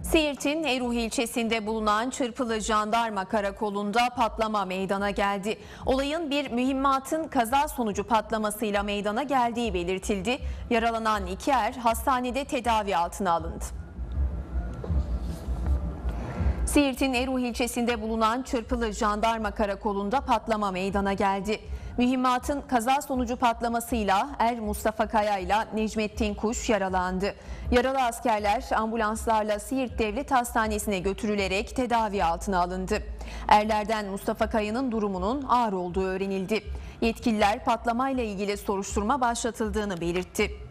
Siirt'in Eruh ilçesinde bulunan Çırpılı Jandarma Karakolu'nda patlama meydana geldi. Olayın bir mühimmatın kaza sonucu patlamasıyla meydana geldiği belirtildi. Yaralanan iki er hastanede tedavi altına alındı. Siirt'in Eruh ilçesinde bulunan Çırpılı Jandarma Karakolu'nda patlama meydana geldi. Mühimmatın kaza sonucu patlamasıyla er Mustafa Kaya ile Necmettin Kuş yaralandı. Yaralı askerler ambulanslarla Siirt Devlet Hastanesi'ne götürülerek tedavi altına alındı. Erlerden Mustafa Kaya'nın durumunun ağır olduğu öğrenildi. Yetkililer patlamayla ilgili soruşturma başlatıldığını belirtti.